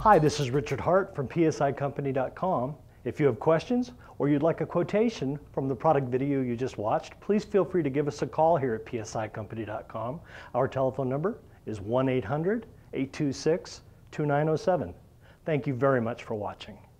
Hi, this is Richard Hart from PSICompany.com. If you have questions or you'd like a quotation from the product video you just watched, please feel free to give us a call here at PSICompany.com. Our telephone number is 1-800-826-2907. Thank you very much for watching.